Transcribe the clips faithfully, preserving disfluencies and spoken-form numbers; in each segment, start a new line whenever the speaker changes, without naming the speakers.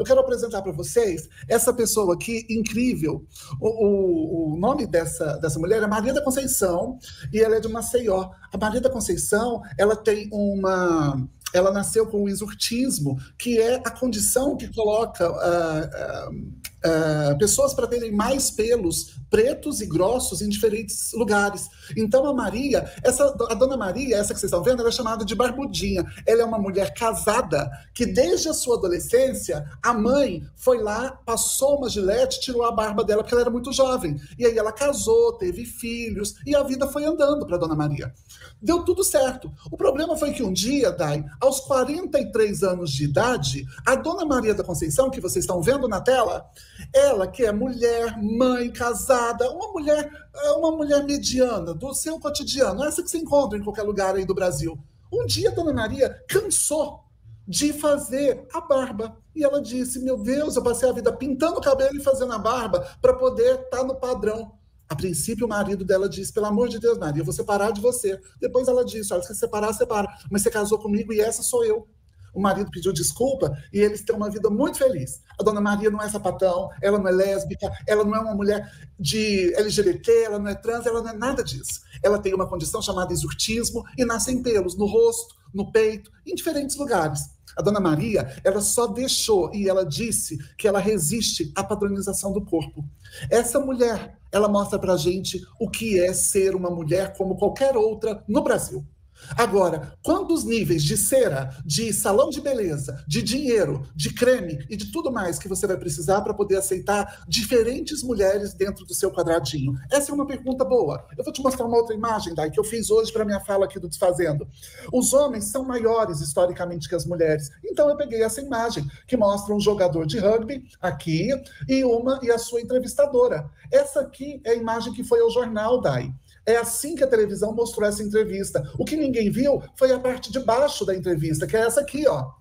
eu quero apresentar para vocês essa pessoa aqui, incrível. O, o, o nome dessa, dessa mulher é Maria da Conceição, e ela é de Maceió. A Maria da Conceição, ela tem uma... Ela nasceu com o exurtismo, que é a condição que coloca uh, uh, uh, pessoas para terem mais pelos pretos e grossos em diferentes lugares. Então a Maria, essa, a Dona Maria, essa que vocês estão vendo, ela é chamada de Barbudinha. Ela é uma mulher casada que desde a sua adolescência, a mãe foi lá, passou uma gilete, tirou a barba dela porque ela era muito jovem. E aí ela casou, teve filhos, e a vida foi andando para Dona Maria. Deu tudo certo. O problema foi que um dia, Dai, aos quarenta e três anos de idade, a Dona Maria da Conceição, que vocês estão vendo na tela, ela que é mulher, mãe, casada, uma mulher, uma mulher mediana do seu cotidiano, essa que se encontra em qualquer lugar aí do Brasil. Um dia a Dona Maria cansou de fazer a barba. E ela disse, meu Deus, eu passei a vida pintando o cabelo e fazendo a barba para poder estar no padrão. A princípio, o marido dela disse, pelo amor de Deus, Maria, eu vou separar de você. Depois ela disse, olha, se você separar, separa. Mas você casou comigo e essa sou eu. O marido pediu desculpa e eles têm uma vida muito feliz. A Dona Maria não é sapatão, ela não é lésbica, ela não é uma mulher de L G B T, ela não é trans, ela não é nada disso. Ela tem uma condição chamada exurtismo e nascem pelos no rosto, no peito, em diferentes lugares. A Dona Maria, ela só deixou e ela disse que ela resiste à padronização do corpo. Essa mulher, ela mostra pra gente o que é ser uma mulher como qualquer outra no Brasil. Agora, quantos níveis de cera, de salão de beleza, de dinheiro, de creme e de tudo mais que você vai precisar para poder aceitar diferentes mulheres dentro do seu quadradinho? Essa é uma pergunta boa. Eu vou te mostrar uma outra imagem, Dai, que eu fiz hoje para minha fala aqui do Desfazendo. Os homens são maiores historicamente que as mulheres. Então eu peguei essa imagem que mostra um jogador de rugby aqui e uma e a sua entrevistadora. Essa aqui é a imagem que foi ao jornal, Dai. É assim que a televisão mostrou essa entrevista. O que ninguém viu foi a parte de baixo da entrevista, que é essa aqui, ó.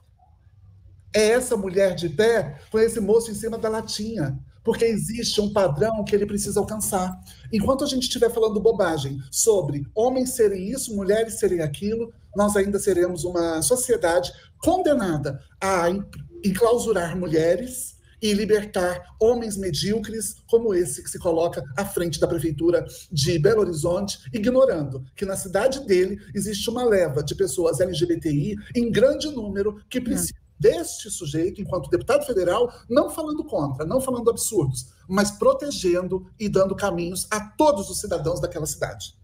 É essa mulher de pé com esse moço em cima da latinha. Porque existe um padrão que ele precisa alcançar. Enquanto a gente estiver falando bobagem sobre homens serem isso, mulheres serem aquilo, nós ainda seremos uma sociedade condenada a enclausurar mulheres e libertar homens medíocres como esse que se coloca à frente da prefeitura de Belo Horizonte, ignorando que na cidade dele existe uma leva de pessoas L G B T I em grande número que precisa deste sujeito, enquanto deputado federal, não falando contra, não falando absurdos, mas protegendo e dando caminhos a todos os cidadãos daquela cidade.